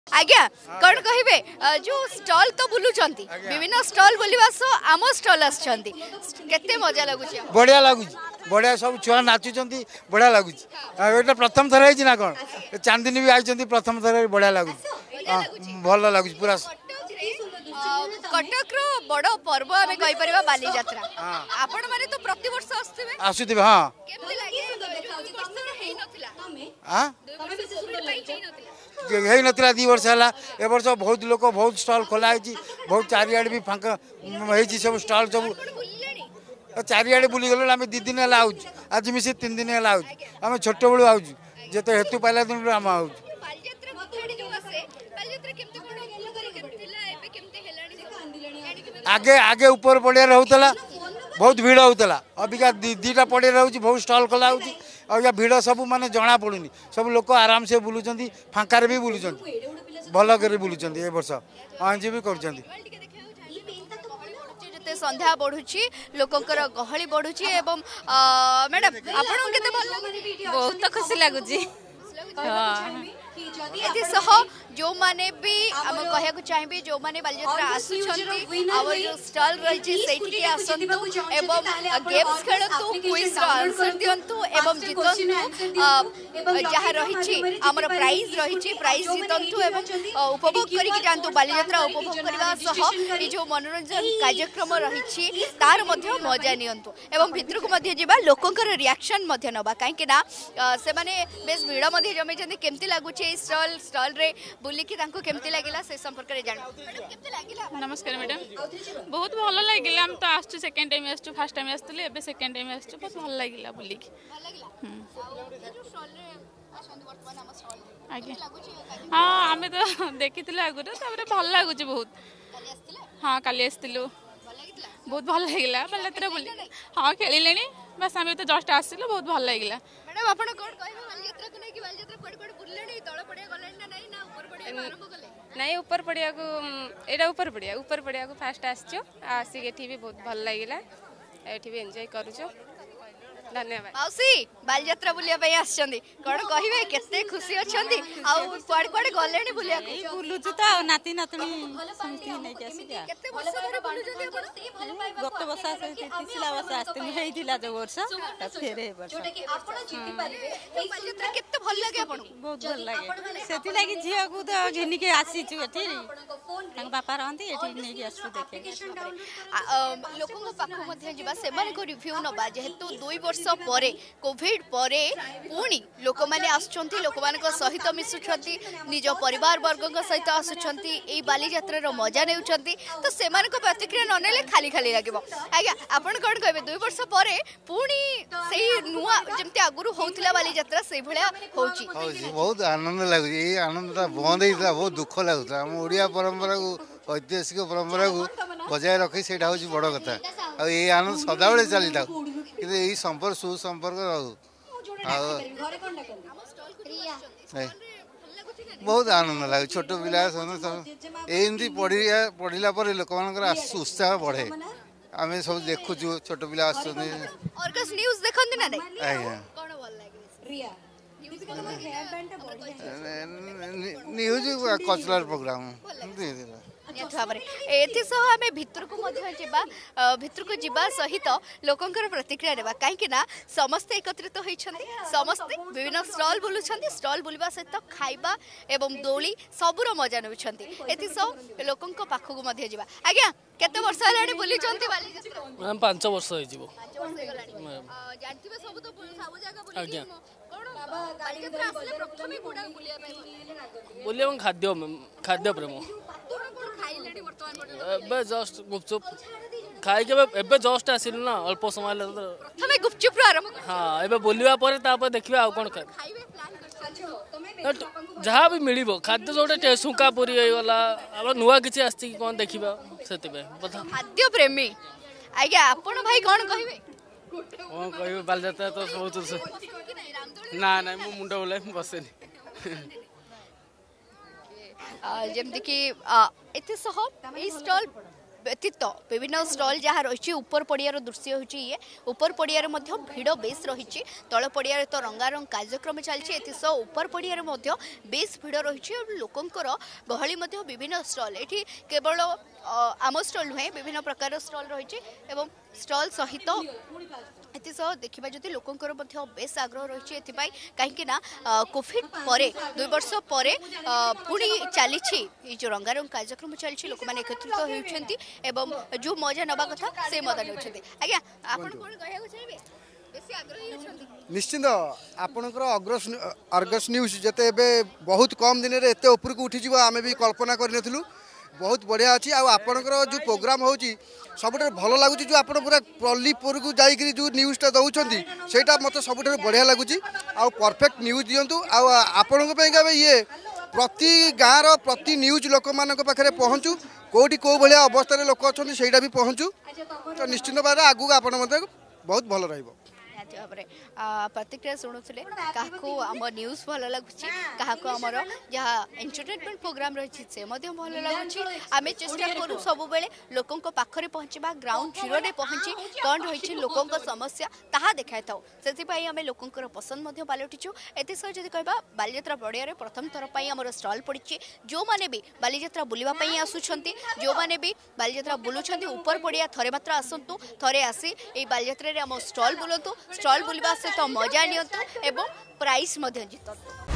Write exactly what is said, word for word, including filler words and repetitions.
आज्ञा कौन कहे जो स्टॉल तो बुलूचंती विभिन्न स्टॉल बुलवा सो आम स्टॉल आछंती केते मजा लागुची बढ़िया लागुची बढ़िया सब छुआ नाचुचंती बढ़िया लागुची एटा प्रथम थर है ना कौन चांदनी भी आइचंती प्रथम थर बढ़िया लागुची भल लागुची पूरा कटक रो बड़ पर्व आमे कहि परिबा बाली यात्रा आपण माने तो प्रति वर्ष आस्तबे आसुथिबे हां केमते लागे दो वर्ष हेई नथिला हां दो वर्ष सुबह हेई नथिला हेई नथिला दो वर्ष हला ए वर्ष बहुत लोक बहुत स्टॉल खोला है बहुत चारियाड भी फांका हेई सब स्टॉल सब चारियाडे बुली गलो आम दी दिन है आउज आज मिसी तीन दिन है आउज आम छोट बड़ू आउज जेते हेतु पाइला दिन आम आउज आगे आगे ऊपर पड़िया रहूला बहुत भीड़ होता अबिका दीटा पड़िया रोच बहुत स्टॉल खोला हो भीड़ सब माने जना पड़ुनी सब लोक आराम से बुलूं फांकार भी बुलूं भल कर बुलूं ए वर्ष अहंजी भी कर संध्या बढ़ुची लोकंकर गहली बढ़ुची एवं मैडम आपन केते भल लागुची बहुत खुशी लागुची एति सह जो माने भी हम कहया को चाहिबे जो माने बालियात्रा आसुछंती आवर जो स्टॉल रहिची सेठी के आसंतु एवं गेम्स खेलतु क्विज रो आंसर दियंतु एवं जितंतु जहा रहिची हमर प्राइज रहिची प्राइज जितंतु एवं उपभोग करी कि जानतु बालियात्रा उपभोग करबा सह ए जो मनोरंजन कार्यक्रम रहिची तार मध्ये मजा नियंतु एवं भितर को मध्ये जिबा लोकंकर रिएक्शन मध्ये नबा काहे कि ना से माने बेस भीड़ मध्ये जमे जंदी केमती लागुची स्टॉल स्टॉल रे बुली की तांको केमती लागिला से संपर्क रे जानो मैडम केमती लागिला नमस्कार मैडम बहुत भलो लागिला हम तो आस्छु सेकंड टाइम आस्छु फर्स्ट टाइम आस्तले एबे सेकंड टाइम आस्छु बहुत भलो लागिला बुली की भलो लागिला हम जो स्टॉल रे आछन वर्तमान हम स्टॉल आगे हां हमें तो देखिथिले आगुरे ताबरे भलो लागुची बहुत काली आस्तिले हां काली आस्तिलु भलो लागिला बहुत भलो लागिला बालियात्रा बुली हां खेलिलेनी बस हमें तो जस्ट आसिलो बहुत भलो लागिला मैडम आपण कोन कहबे बालियात्रा को नै कि बालियात्रा कोड कोड बुललेनी तळ पड़े गलेनी ना नै ना ऊपर पड़े आरंभ कले नहीं ऊपर पड़िया को एटा ऊपर पड़िया ऊपर पड़िया को फास्ट आसचो आसी एठी भी बहुत भल लागिला एठी भी एन्जॉय करूचो धन्यवाद मौसी बालियात्रा बुलिया पई आछंदी कोन कहिबे केते खुशी अछंदी आ कोड कोड गलेनी बुलिया को बुलुचु त नाती नातनी समिति नै के आसी जा केते वर्ष धरि बुलुचंदी आपण गत वर्ष पिछला वर्ष आस्ते हेइदिला जो वर्ष त फेरे वर्ष जोटा कि आपण जीति परिबे ए बालियात्रा केते भल लागे आपण बहुत भल लागे सेति लागि झिया को त घेनी के आसी छु एठी तांग बापा रहंती एठी नै के आसु देखे लोकन को पाखो मध्ये जिबा सेमान को रिव्यू नबा जेहेतु दो वर्ष परे कोविड परे पुणी लोक माने आछंती लोक मान को सहित मिसुछंती निज परिवार वर्ग को सहित आछंती एई बाली यात्रा रो मजा नेउछंती तो सेमान को प्रतिक्रिया न नेले खाली खाली लागिबो आज्ञा आपण कोन कहबे दो वर्ष परे पुणी सेही नुवा जेमते आगुरु होउतिला बाली यात्रा सेही भलिया होउची होउची बहुत आनंद लागुची ए आनंदटा बंद हेइतला बहुत दुख लागुता हम ओडिया परंपरा को ऐतिहासिक परंपरा को बजाय रखी सेटा होची बड़ कथा आ ए आनंद सदाबेले चली था कि यही संपर्क सुसंपर्क रहू बहुत आनंद लगे छोट पिला एमती पढ़िया पढ़ला लोक मान उत्साह बढ़े आम सब देखु छोट पिला न्यूज कल्चरल प्रोग्राम आम भितर को भितर को जीवा सहित लोकंकर प्रतिक्रिया देवा कहीं समस्ते एकत्रित होइछन्ती समस्ते विभिन्न स्टॉल बुलुछन्ती स्टॉल बुलवा सहित खाइबा एवं दोली सबुर मजा नेउछन्ती एति सब लोकंक पाखकु मध्ये जीवा आज्ञा केते वर्ष हलाडी बुलिछन्ती बाली यात्रा हम पाँच वर्ष होई जीवो पाँच वर्ष हलाडी जानथिबे सब तो सब जगह बुली आज्ञा कोन बाली यात्रा असले प्रथमे कोडा बुलिया पई बोलिए हम खाद्य खाद्य प्रेम एबे जस्ट गुपचुप खाई के एबे जस्ट आसिल ना अल्प समय ले प्रथमे गुपचुप रो आरंभ हां एबे बोलिवा परे तापर देखिबा आ कोन खाइबे प्लान करछो जहाँ भी मिलिबो खाद्य जोटे सुका पूरी होई वाला अब नुवा किछि आस्ति कोन देखिबा सेति बे बता खाद्य प्रेमी आज्ञा आपण भाई कोन कहिबे कोन कहिबे बाल जाता तो बहुत ना ना मु मुंडा बोले बसेनी जेमती कि एते सह ए स्टॉल व्यतीत विभिन्न स्टल जहाँ रही ऊपर पड़ियार दृश्य होची ये ऊपर पड़ियार मध्य भिड़ बेस रही तल पड़ियार तो रंगारंग कार्यक्रम चलती एसह ऊपर पड़ियार मध्य बेस भिड़ रही लोकंकर गहली मध्य विभिन्न स्टल ये केवल आम स्टल नुहे विभिन्न प्रकार स्टल रही एवं स्टल सहित एसह देखा जदि लोकंकर बेस आग्रह रही कहीं कोविड पर दुई वर्ष पर पुणी चली जो रंगारंग कार्यक्रम चलती लोक मैंने एकत्रित होती एवं जो मजा नवा कथा से मजा ने आज्ञा आप निश्चिंत आपणकर अग्रस अर्गस न्यूज जिते बहुत कम दिन में एत उपरक उठी आम भी कल्पना करूँ बहुत बढ़िया अच्छी आपणकर जो प्रोग्राम होची सब भल लगुच जो आप पूरा पल्लीपुर को जाकि जो न्यूज़टा दौरान से मत सब बढ़िया लगुच आ परफेक्ट न्यूज दिंतु आपण ये प्रति गाँव प्रति न्यूज लोक मान पाखे पहुँचू कौटी कौ भाया अवस्था लोक अच्छा से भी पहुँचू तो निश्चिंत भाव आगू आप बहुत भल रही भाव प्रतिक्रिया शुणुले क्या आम न्यूज भल लगुच क्या जहाँ एंटरटेनमेंट प्रोग्राम रही से भल लगुच आम चेष्टा करूँ सब बेले लोकों पाखरे पहुँचा ग्राउंड जीरो में पहुँची कौन रही लोकों समस्या ताहा देखा था से आम लोकों पसंद पलटिचु एसह जब कह बालीजात्रा पड़िया प्रथम थर पर आम स्टल पड़ी जो मैंने भी बालीजात्रा बुलावाई आसुंच जो मैंने भी बालीजात्रा बुलूं ऊपर पड़िया थरे मात्र आसतु थरे आसी ये बालीजात्रा आम स्टल बुलतु स्टल बुलवा सहित मजा नियंतु एवं प्राइज जितु।